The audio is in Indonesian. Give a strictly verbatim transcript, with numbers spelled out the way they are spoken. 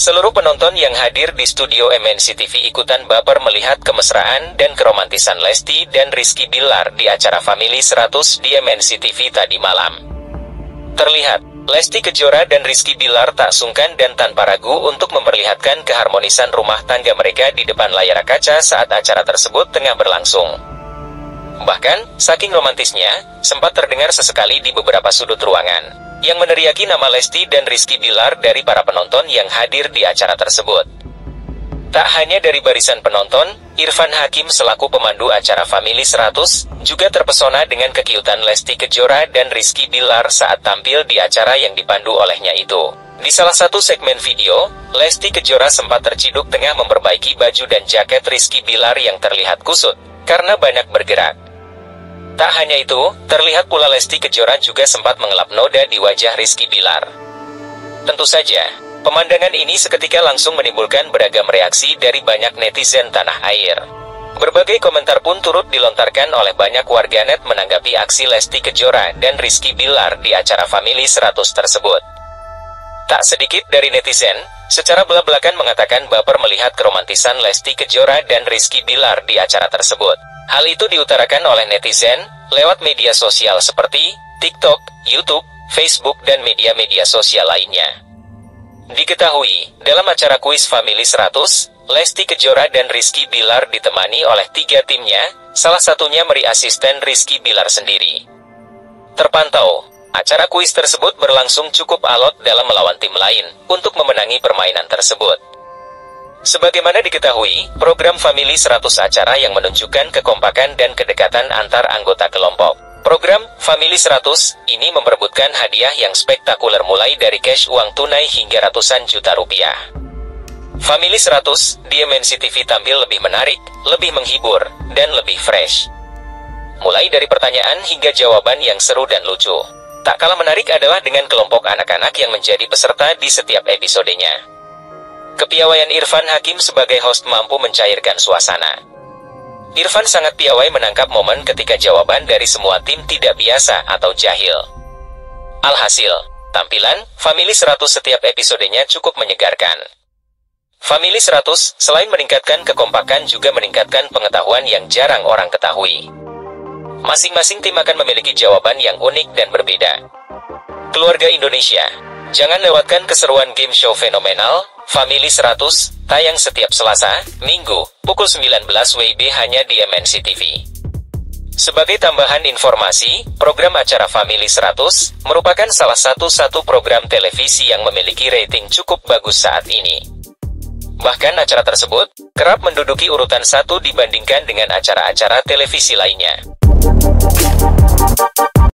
Seluruh penonton yang hadir di studio M N C T V ikutan baper melihat kemesraan dan keromantisan Lesti dan Rizky Billar di acara Family seratus di M N C T V tadi malam. Terlihat, Lesti Kejora dan Rizky Billar tak sungkan dan tanpa ragu untuk memperlihatkan keharmonisan rumah tangga mereka di depan layar kaca saat acara tersebut tengah berlangsung. Bahkan, saking romantisnya, sempat terdengar sesekali di beberapa sudut ruangan yang meneriaki nama Lesti dan Rizky Billar dari para penonton yang hadir di acara tersebut. Tak hanya dari barisan penonton, Irfan Hakim selaku pemandu acara Family seratus juga terpesona dengan kekiutan Lesti Kejora dan Rizky Billar saat tampil di acara yang dipandu olehnya itu. Di salah satu segmen video, Lesti Kejora sempat terciduk tengah memperbaiki baju dan jaket Rizky Billar yang terlihat kusut karena banyak bergerak. Tak hanya itu, terlihat pula Lesti Kejora juga sempat mengelap noda di wajah Rizky Billar. Tentu saja, pemandangan ini seketika langsung menimbulkan beragam reaksi dari banyak netizen tanah air. Berbagai komentar pun turut dilontarkan oleh banyak warganet menanggapi aksi Lesti Kejora dan Rizky Billar di acara Family seratus tersebut. Tak sedikit dari netizen, secara belak-belakan mengatakan baper melihat keromantisan Lesti Kejora dan Rizky Billar di acara tersebut. Hal itu diutarakan oleh netizen lewat media sosial seperti TikTok, YouTube, Facebook, dan media-media sosial lainnya. Diketahui, dalam acara kuis Family seratus, Lesti Kejora dan Rizky Billar ditemani oleh tiga timnya, salah satunya meri asisten Rizky Billar sendiri. Terpantau, acara kuis tersebut berlangsung cukup alot dalam melawan tim lain untuk memenangi permainan tersebut. Sebagaimana diketahui, program Family seratus acara yang menunjukkan kekompakan dan kedekatan antar anggota kelompok. Program Family seratus ini memperebutkan hadiah yang spektakuler mulai dari cash uang tunai hingga ratusan juta rupiah. Family seratus di M N C T V tampil lebih menarik, lebih menghibur, dan lebih fresh. Mulai dari pertanyaan hingga jawaban yang seru dan lucu. Tak kalah menarik adalah dengan kelompok anak-anak yang menjadi peserta di setiap episodenya. Kepiawaian Irfan Hakim sebagai host mampu mencairkan suasana. Irfan sangat piawai menangkap momen ketika jawaban dari semua tim tidak biasa atau jahil. Alhasil, tampilan Family seratus setiap episodenya cukup menyegarkan. Family seratus, selain meningkatkan kekompakan juga meningkatkan pengetahuan yang jarang orang ketahui. Masing-masing tim akan memiliki jawaban yang unik dan berbeda. Keluarga Indonesia, jangan lewatkan keseruan game show fenomenal Family seratus, tayang setiap Selasa, Minggu, pukul sembilan belas W B hanya di M N C T V. Sebagai tambahan informasi, program acara Family seratus merupakan salah satu-satu program televisi yang memiliki rating cukup bagus saat ini. Bahkan acara tersebut kerap menduduki urutan satu dibandingkan dengan acara-acara televisi lainnya.